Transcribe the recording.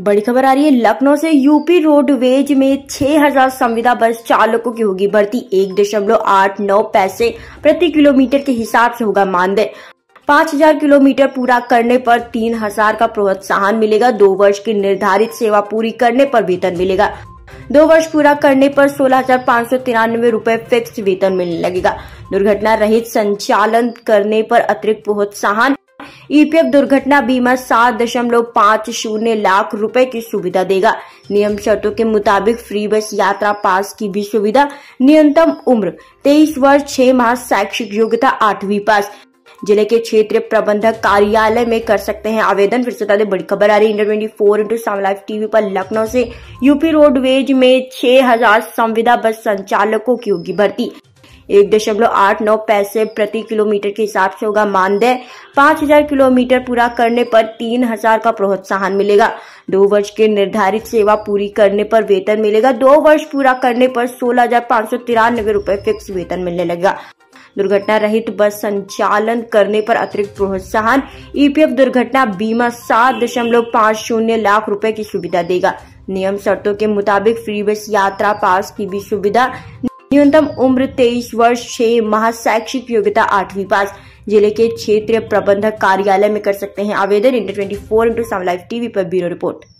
बड़ी खबर आ रही है लखनऊ से। यूपी रोडवेज में 6000 संविदा बस चालकों की होगी भर्ती। 1.89 पैसे प्रति किलोमीटर के हिसाब से होगा मानदेय। 5000 किलोमीटर पूरा करने पर 3000 का प्रोत्साहन मिलेगा। 2 वर्ष की निर्धारित सेवा पूरी करने पर वेतन मिलेगा। 2 वर्ष पूरा करने पर 16,593 रूपए फिक्स वेतन मिलने लगेगा। दुर्घटना रहित संचालन करने पर अतिरिक्त प्रोत्साहन। ईपीएफ दुर्घटना बीमा 7.50 लाख रुपए की सुविधा देगा। नियम शर्तों के मुताबिक फ्री बस यात्रा पास की भी सुविधा। न्यूनतम उम्र 23 वर्ष 6 माह, शैक्षिक योग्यता 8वीं पास। जिले के क्षेत्रीय प्रबंधक कार्यालय में कर सकते हैं आवेदन। फिर से बता दें, बड़ी खबर आ रही है इंडिया 24 साम लाइव टीवी पर। लखनऊ से यूपी रोडवेज में 6000 संविदा बस संचालकों की होगी भर्ती। 1.89 पैसे प्रति किलोमीटर के हिसाब से होगा मानदेय। 5000 किलोमीटर पूरा करने पर 3000 का प्रोत्साहन मिलेगा। 2 वर्ष के निर्धारित सेवा पूरी करने पर वेतन मिलेगा। 2 वर्ष पूरा करने पर 16,593 रूपए फिक्स वेतन मिलने लगेगा। दुर्घटना रहित बस संचालन करने पर अतिरिक्त प्रोत्साहन। ईपीएफ दुर्घटना बीमा 7.50 लाख रुपए की सुविधा देगा। नियम शर्तों के मुताबिक फ्री बस यात्रा पास की भी सुविधा। न्यूनतम उम्र 23 वर्ष 6 माह, शैक्षिक योग्यता 8वीं पास। जिले के क्षेत्रीय प्रबंधक कार्यालय में कर सकते हैं आवेदन। इंडिया 24 साम लाइव टीवी पर ब्यूरो रिपोर्ट।